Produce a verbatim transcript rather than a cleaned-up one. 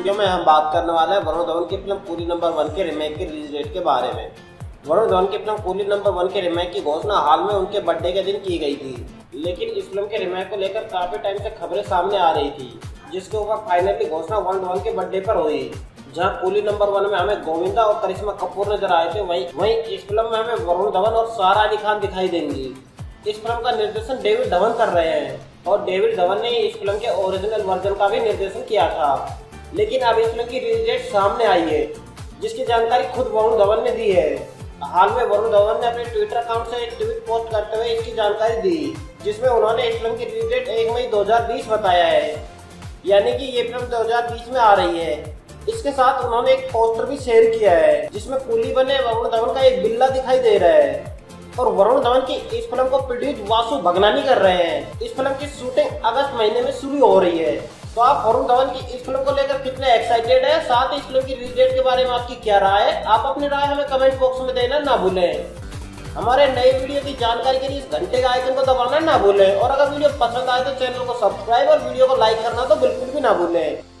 Video में हम बात करने वाले हैं वरुण धवन की फिल्म कूली नंबर वन के रीमेक की रिलीज डेट के बारे में। वरुण धवन की फिल्म कूली नंबर वन के रीमेक की घोषणा हाल में उनके बर्थडे के दिन की गई थी, लेकिन इस फिल्म के रीमेक को लेकर काफी टाइम से खबरें सामने आ रही थी, जिसके ऊपर फाइनली घोषणा वरुण धवन के बर्थडे पर हुई। जहां कूली नंबर वन में हमें गोविंदा और करिश्मा कपूर नजर आए थे, वहीं वहीं इस फिल्म में हमें वरुण धवन और सारा अली खान दिखाई देंगी। इस फिल्म का निर्देशन डेविड धवन कर रहे हैं और डेविड धवन ने इस फिल्म के ओरिजिनल वर्जन का भी निर्देशन किया था, लेकिन अब इस फिल्म की रिलीज डेट सामने आई है, जिसकी जानकारी खुद वरुण धवन ने दी है। हाल में वरुण धवन ने अपने ट्विटर अकाउंट से एक ट्वीट पोस्ट करते हुए इसकी जानकारी दी, जिसमें उन्होंने इस फिल्म की रिलीज डेट एक मई दो हज़ार बीस बताया है, यानी कि ये फिल्म दो हज़ार बीस में आ रही है। इसके साथ उन्होंने एक पोस्टर भी शेयर किया है, जिसमें कूली बने वरुण धवन का एक बिल्ला दिखाई दे रहा है और वरुण धवन की इस फिल्म को प्रोड्यूस वासु भगनानी कर रहे हैं। इस फिल्म की शूटिंग अगस्त महीने में शुरू हो रही है। तो आप वरुण धवन की इस फिल्म को लेकर कितने एक्साइटेड है, साथ ही इस फिल्म की रिलीज डेट के बारे में आपकी क्या राय है? आप अपनी राय हमें कमेंट बॉक्स में देना ना भूलें। हमारे नए वीडियो की जानकारी के लिए इस घंटे के आइकन को दबाना ना भूलें और अगर वीडियो पसंद आए तो चैनल को सब्सक्राइब और वीडियो को लाइक करना तो बिल्कुल भी ना भूलें।